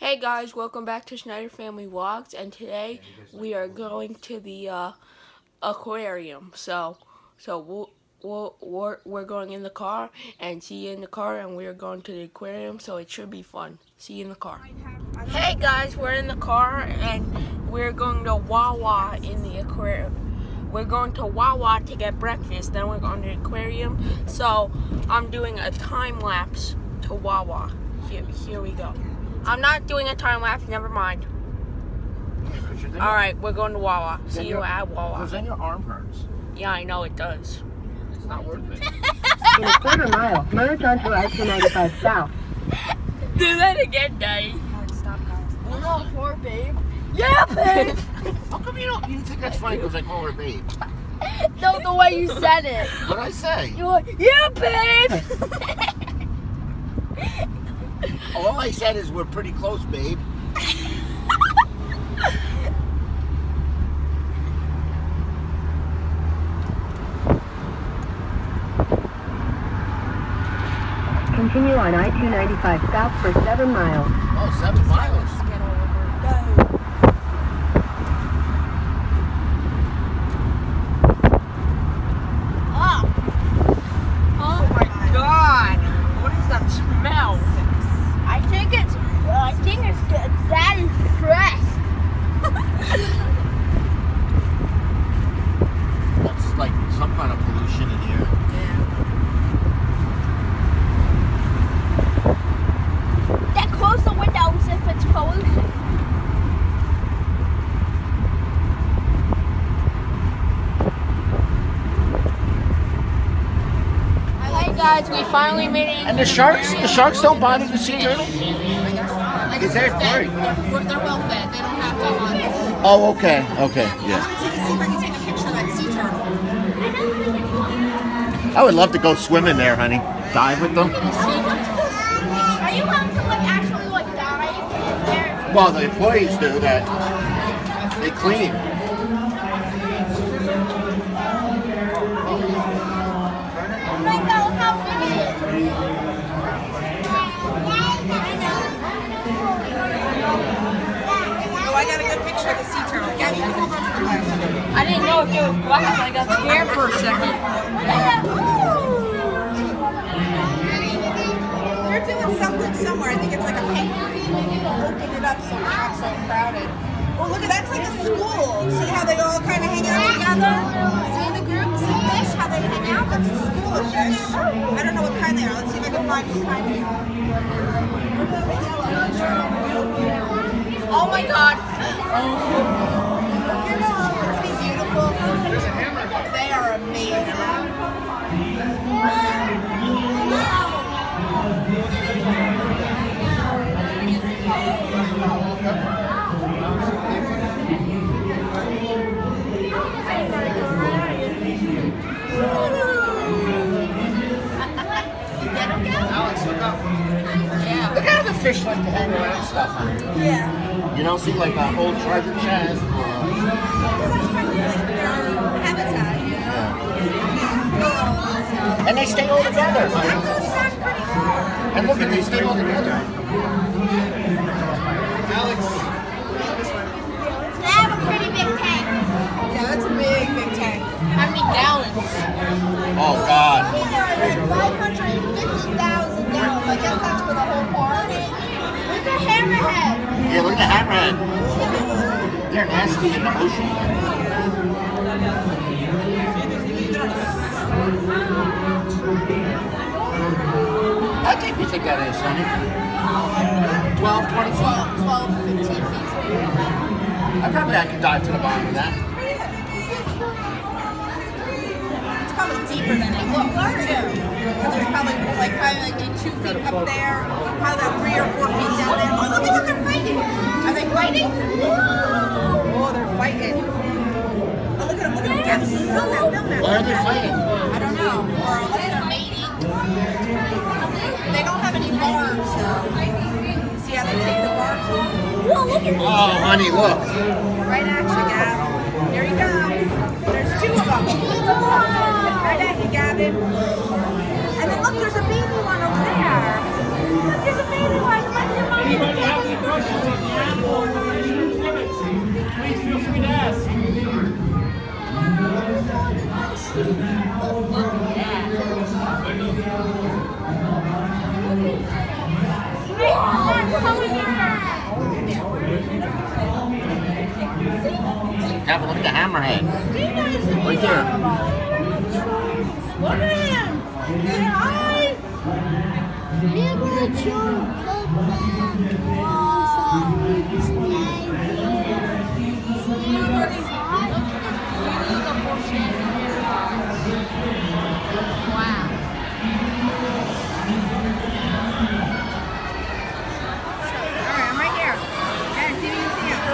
Hey guys, welcome back to Schneider Family Vlogs, and today we are going to the aquarium. So we're going in the car, and see you in the car, and we're going to the aquarium, so it should be fun. See you in the car. Hey guys, we're in the car, and we're going to Wawa in the aquarium. We're going to Wawa to get breakfast, then we're going to the aquarium. So I'm doing a time lapse to Wawa. Here we go. I'm not doing a time lapse, never mind. Alright, we're going to Wawa. See you at Wawa. Because then your arm hurts. Yeah, I know it does. It's not worth it. In a quarter mile, merge onto I-295 South. Do that again, Daddy. Stop, guys. Oh, poor babe. Yeah, babe! How come you think that's funny because I call her babe? No, the way you said it. What'd I say? You're like, yeah, babe! All I said is we're pretty close, babe. Continue on I-295 South for 7 miles. Oh, 7 miles. Oh my God! What is that smell? I think it's that is stress. That's like some kind of pollution in here. Then close the windows if it's pollution. Hey guys, we finally made it. And the sharks don't bother the sea turtle? Is that free? They're well fed. They don't have to hunt. Oh, okay, yeah. See if I can take a picture of that sea turtle. I would love to go swimming there, honey. Dive with them. Are you going to actually dive? Well, the employees do that. They clean. Oh, I got a good picture of the sea turtle. Gabby, you hold on to the glass. I didn't know if it was glass. I got scared for a second. They're doing something somewhere. I think it's like a paper feed. They need to open it up so we're not so crowded. Oh, look at that's like a school. See how they all kind of hang out together? See the groups of fish, how they hang out? That's a school of fish. I don't know what kind they are. Let's see if I can find what kind they are. Oh my God! Look at them. Isn't he beautiful? They are amazing. Look how the fish like to hang around stuff, honey. Yeah. You don't see like an old treasure chest or That's kind of like their habitat, you know? and they stay all together. That goes back pretty far. And look at they stay all together. They have a pretty big tank. Yeah, that's a big, big tank. How many gallons? Oh God. I mean, there are like 550,000 gallons. I guess that's for the whole park. Look at Hammerhead. Yeah, look at the hammerhead. They're nasty in the ocean. How deep do you think that is, honey? 12, 20 feet? 12, 15 feet. I could dive to the bottom of that. It's probably deeper than it looks, too. But there's probably like 2 feet up there, probably about 3 or 4 feet down there. Oh, look at them, they're fighting. Are they fighting? Oh, they're fighting. Oh, look at them, Gabby. Film that. Why are they fighting? I don't know. Or unless they're mating. They don't have any barbs, though. See how they take the barbs off? Whoa, look at Oh, honey, look. right at you, Gab. There you go. There's 2 of them. Right at you, Gavin. And then look, there's a baby one over there. Look, there's a baby one. Come on, questions on the animal or exhibits, please feel free to ask. Have a look at the hammerhead. Right there. Look at him! Say hi! Alright, I'm right here. Yeah, see if you can see him.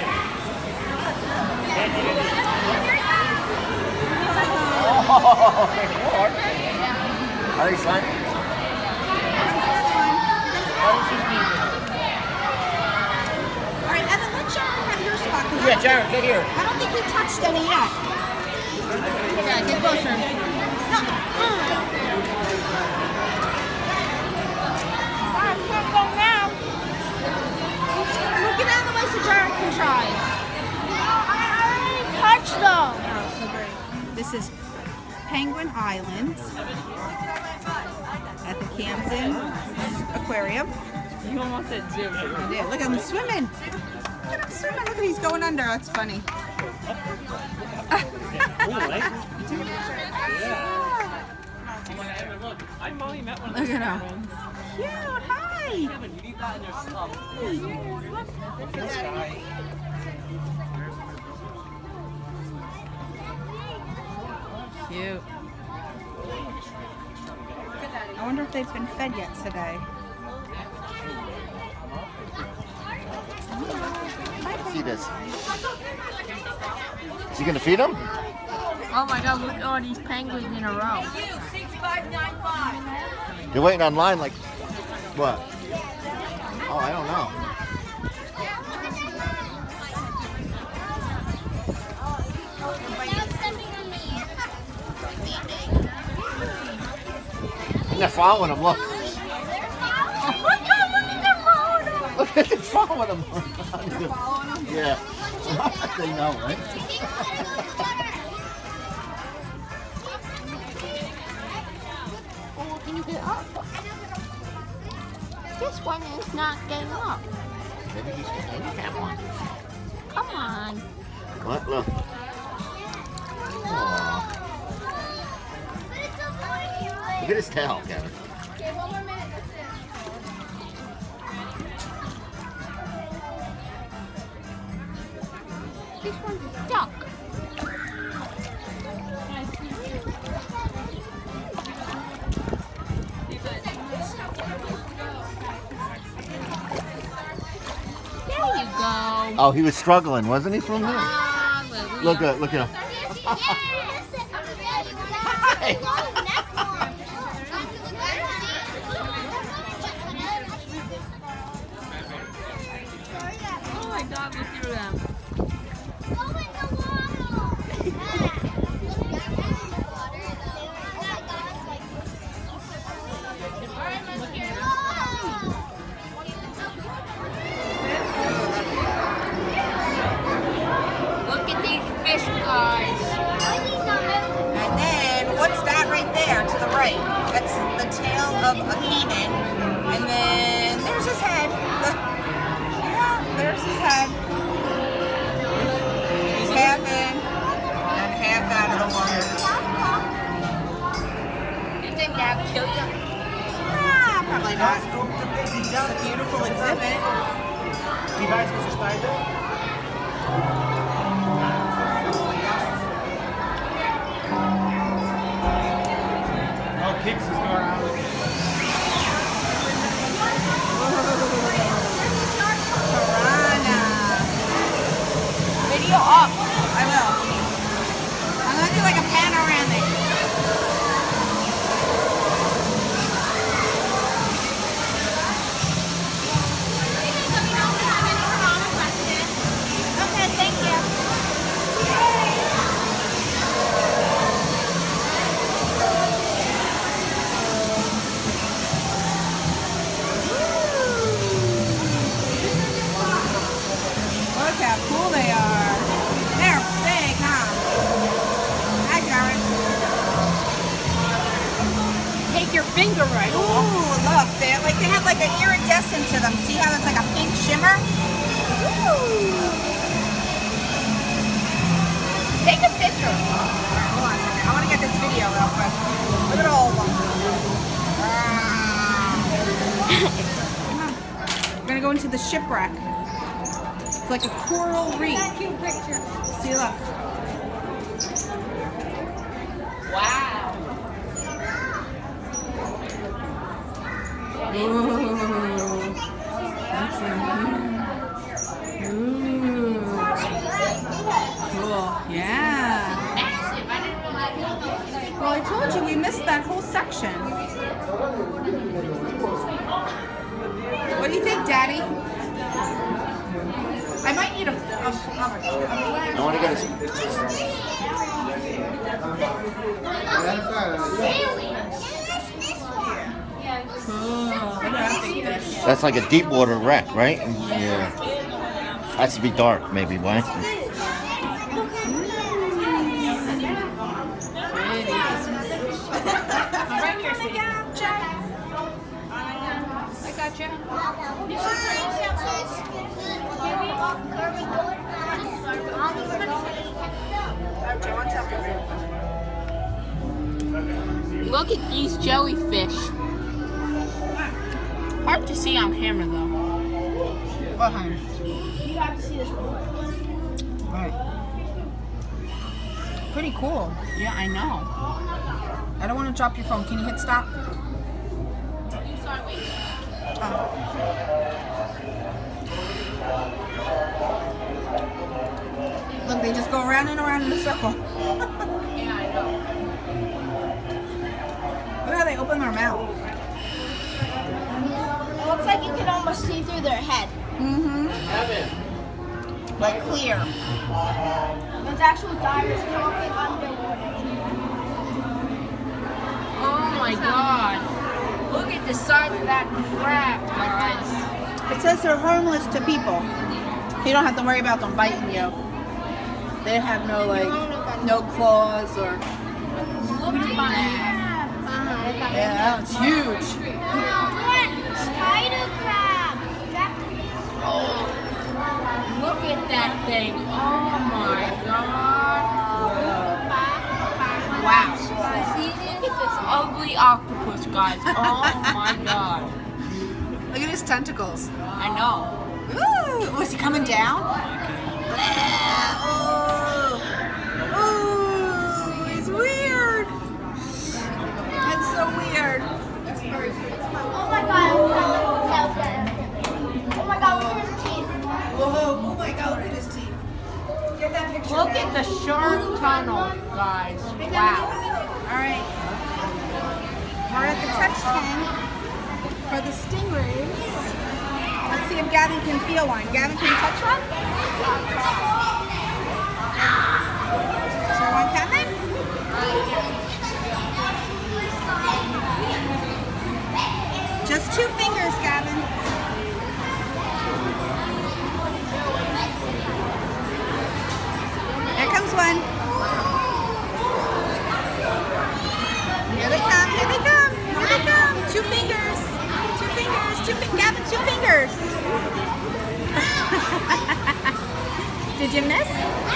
Are they fun? Alright, Evan, let Jared have your spot. 'Cause Yeah, Jared, get here. I don't think he touched any yet. Yeah, get closer. No. I can't go now. Well, get out of the way so Jared can try. I already touched them. Oh, so great. This is Penguin Island at the Camden Aquarium. You almost said zoo. Yeah, look at him swimming. Look at him swimming. Look at he's going under. That's funny. Look at him. Cute. Hi. Cute. I wonder if they've been fed yet today. See this. Is he gonna feed him? Oh my god, look at all these penguins in a row. You're waiting online like what? Oh, I don't know. And they're following him, look. Look at them following him. Yeah. They know, right? Oh, can you get up? This one is not getting up. Maybe he's the handicap one. Come on. What? Look. Aww. Look at his tail, Kevin. Okay, one more minute, that's it. This one's stuck. There you go. Oh, he was struggling, wasn't he, from there? Hallelujah. Look at him. Oh my god, look through them. Look at these fish guys. And then, what's that right there to the right? That's the tail of a caiman. And then, there's his head. Yeah, there's his head. He's half in and half out of the water. You think that would kill you? Ah, probably not. It's a beautiful exhibit. Die weiß, was ich steige? Oh, Kicks is going out. Piranha. Video up. I will. I'm going to do like a panoramic. Okay, thank you. how cool they are. They're big, huh? Hi, Jared. Take your finger right off. Ooh, look, they have like an iridescent to them. See how it's like a pink shimmer? Ooh. Take a picture. Hold on a second. I want to get this video real quick. Look at all of them. We're gonna go into the shipwreck. It's like a coral reef. See, look. Wow. Ooh. That's Ooh. Cool. Yeah. Well, I told you we missed that whole section. What do you think, Daddy? I might need a I want to get some pictures. That's like a deep water wreck, right? Yeah. Has to be dark, maybe, right? Look at these jellyfish. Hard to see on camera though. Behind. You have to see this one. Right. Pretty cool. Yeah, I know. I don't want to drop your phone. Can you hit stop? Look, they just go around and around in a circle. Yeah, I know. Look how they open their mouth. It looks like you can almost see through their head. Mm-hmm. Like clear. There's actual divers talking underwater. Oh my god. Look at the size of that crab, guys. It says they're harmless to people. You don't have to worry about them biting you. They have no no claws or. Look at that. Yeah, that one's huge. Spider crab. Oh, look at that thing. Oh my god. Wow. See, look at this ugly octopus, guys. Oh my god. Look at his tentacles. I know. Ooh, was he coming down? Oh, he's weird. That's so weird. Oh my god. Oh my god, look at his teeth. Whoa, oh my god, look at his teeth. Get that picture. Look at the shark tunnel, guys. Wow. Alright. We're at the touch tank for the stingrays. Let's see if Gavin can feel one. Gavin, can you touch one? Is there one coming? Just 2 fingers, Gavin. Here comes one. Here they come, here they come, here they come. 2 fingers. 2 fingers, Gavin, 2 fingers. Did you miss?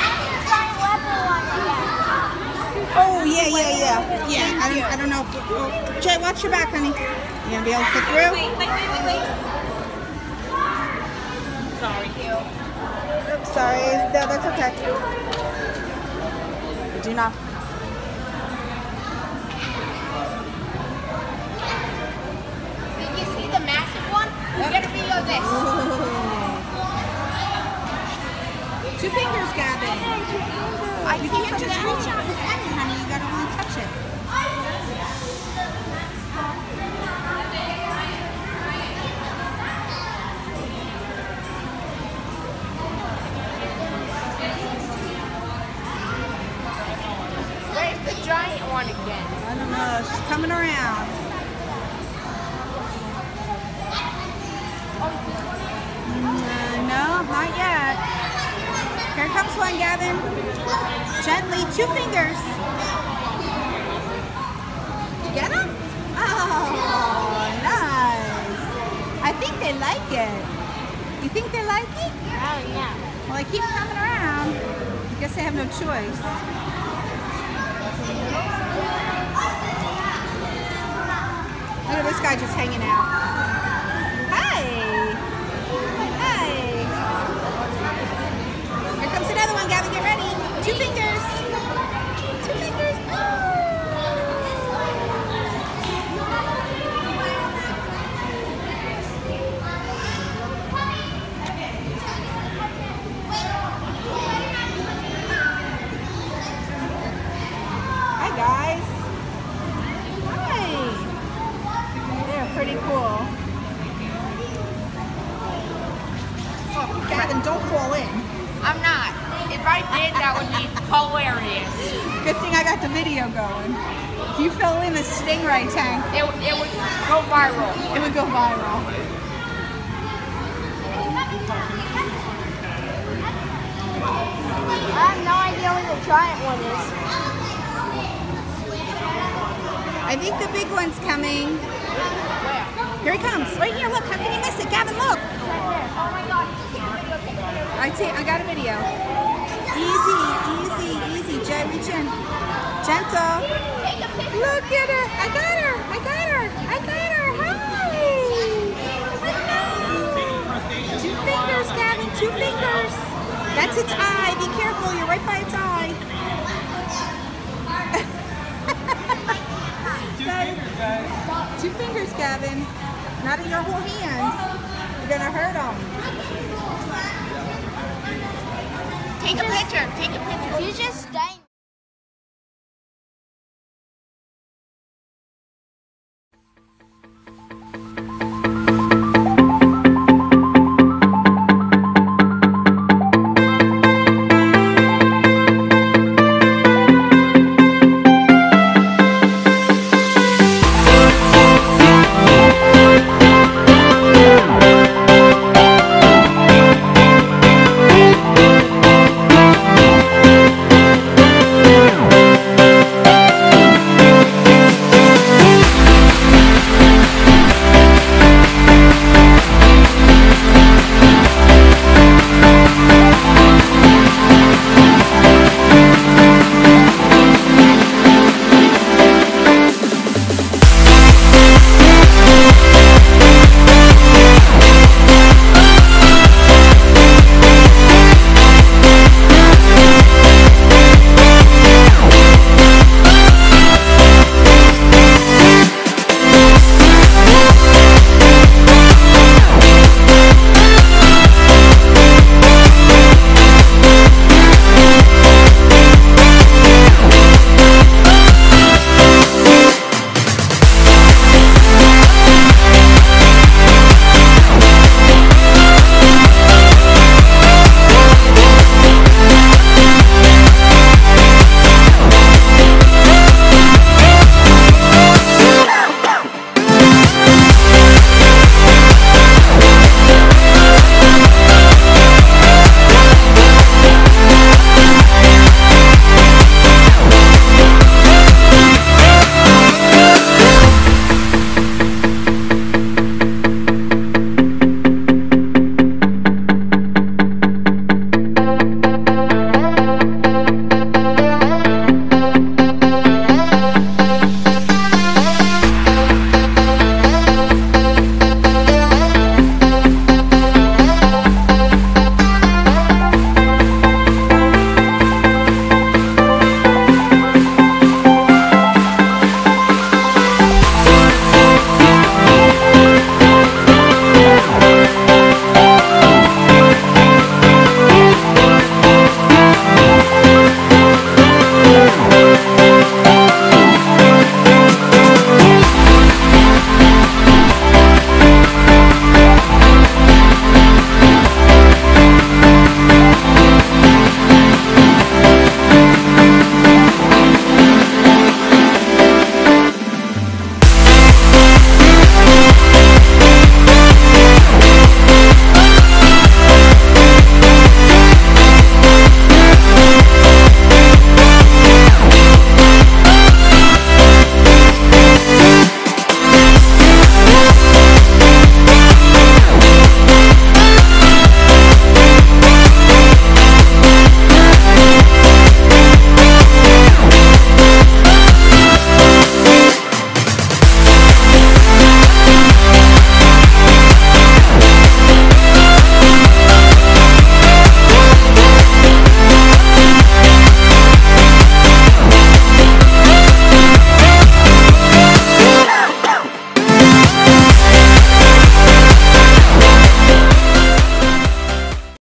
Oh, yeah. Yeah, I don't know. Oh, Jay, watch your back, honey. You gonna be able to fit through? Wait. Sorry. Oops, sorry. No, that's okay. Do not. Did you see the massive one? You gotta video this. Ooh. 2 fingers, Gavin. You can't just reach out with any, honey. You gotta only touch it. Where's the giant one again? I don't know. She's coming around. No, not yet. comes one, Gavin. Gently, 2 fingers. You get him? Oh, nice. I think they like it. You think they like it? Oh, yeah. Well, I keep coming around. I guess I have no choice. Look at this guy just hanging out. Hi. Hi. Here comes another one, Gavin. Get ready. 2 fingers. 2 fingers. Hi, guys. Hi. They're pretty cool. Oh, Gavin, don't fall in. I'm not. If I did, that would be hilarious. Good thing I got the video going. If you fell in a stingray tank, It would go viral. it would go viral. I have no idea where the giant one is. I think the big one's coming. Here he comes. Right here, look. How can you miss it? Gavin, look. Oh my god. I got a video. Easy, easy, easy. Jay, reach in. Gentle. Look at her. I got her. I got her. I got her. Hi. Hello. 2 fingers, Gavin. 2 fingers. That's its eye. Be careful. You're right by its eye. 2 fingers, Gavin. Not in your whole hands. You're gonna hurt them. Take a picture. Take a picture. You just